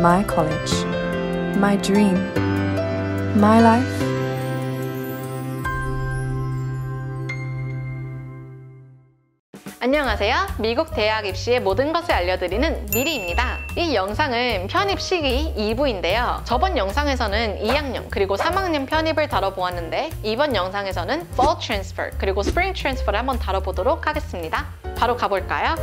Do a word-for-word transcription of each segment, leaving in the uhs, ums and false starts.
my college, my dream, my life. 안녕하세요. 미국 대학 입시의 모든 것을 알려드리는 미리입니다. 이 영상은 편입 시기 이 부인데요. 저번 영상에서는 이 학년 그리고 삼 학년 편입을 다뤄보았는데 이번 영상에서는 Fall Transfer 그리고 Spring Transfer를 한번 다뤄보도록 하겠습니다. 바로 가볼까요?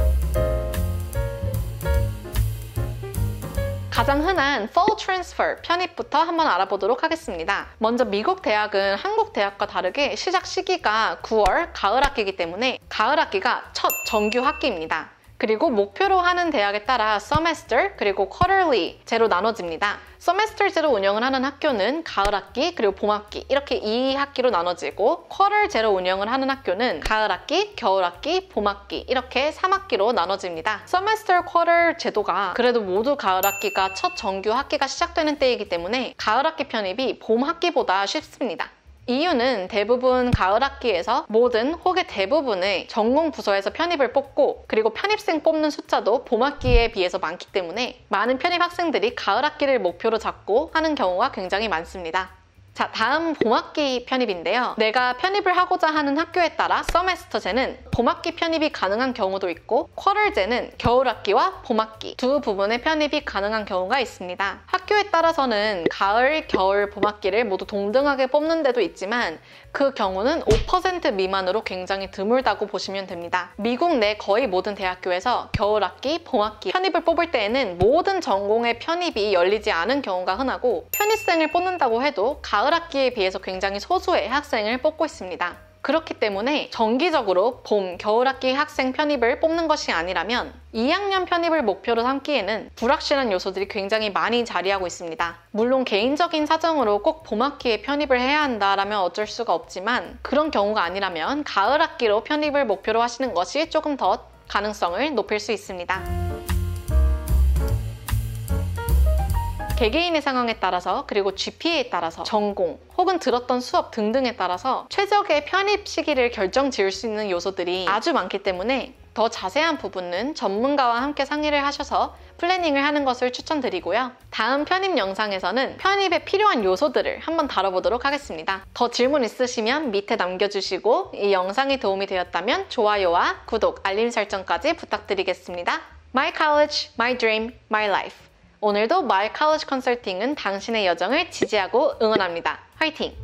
가장 흔한 Fall Transfer 편입부터 한번 알아보도록 하겠습니다. 먼저 미국 대학은 한국 대학과 다르게 시작 시기가 구월 가을 학기이기 때문에 가을 학기가 첫 정규 학기입니다. 그리고 목표로 하는 대학에 따라 semester 그리고 quarterly제로 나눠집니다. semester제로 운영을 하는 학교는 가을 학기 그리고 봄 학기 이렇게 이 학기로 나눠지고 quarter제로 운영을 하는 학교는 가을 학기, 겨울 학기, 봄 학기 이렇게 삼 학기로 나눠집니다. semester quarter 제도가 그래도 모두 가을 학기가 첫 정규 학기가 시작되는 때이기 때문에 가을 학기 편입이 봄 학기보다 쉽습니다. 이유는 대부분 가을 학기에서 모든 혹의 대부분의 전공 부서에서 편입을 뽑고 그리고 편입생 뽑는 숫자도 봄 학기에 비해서 많기 때문에 많은 편입 학생들이 가을 학기를 목표로 잡고 하는 경우가 굉장히 많습니다. 자, 다음 봄학기 편입인데요. 내가 편입을 하고자 하는 학교에 따라 서메스터제는 봄학기 편입이 가능한 경우도 있고 쿼터제는 겨울학기와 봄학기 두 부분의 편입이 가능한 경우가 있습니다. 학교에 따라서는 가을, 겨울, 봄학기를 모두 동등하게 뽑는 데도 있지만 그 경우는 오 퍼센트 미만으로 굉장히 드물다고 보시면 됩니다. 미국 내 거의 모든 대학교에서 겨울학기, 봄학기 편입을 뽑을 때에는 모든 전공의 편입이 열리지 않은 경우가 흔하고 편입생을 뽑는다고 해도 가을 학기에 비해서 굉장히 소수의 학생을 뽑고 있습니다. 그렇기 때문에 정기적으로 봄, 겨울학기 학생 편입을 뽑는 것이 아니라면 이 학년 편입을 목표로 삼기에는 불확실한 요소들이 굉장히 많이 자리하고 있습니다. 물론 개인적인 사정으로 꼭 봄학기에 편입을 해야 한다라면 어쩔 수가 없지만 그런 경우가 아니라면 가을 학기로 편입을 목표로 하시는 것이 조금 더 가능성을 높일 수 있습니다. 개개인의 상황에 따라서 그리고 지피에이에 따라서 전공 혹은 들었던 수업 등등에 따라서 최적의 편입 시기를 결정 지을 수 있는 요소들이 아주 많기 때문에 더 자세한 부분은 전문가와 함께 상의를 하셔서 플래닝을 하는 것을 추천드리고요. 다음 편입 영상에서는 편입에 필요한 요소들을 한번 다뤄보도록 하겠습니다. 더 질문 있으시면 밑에 남겨주시고 이 영상이 도움이 되었다면 좋아요와 구독, 알림 설정까지 부탁드리겠습니다. My college, my dream, my life. 오늘도 My College Consulting은 당신의 여정을 지지하고 응원합니다. 화이팅!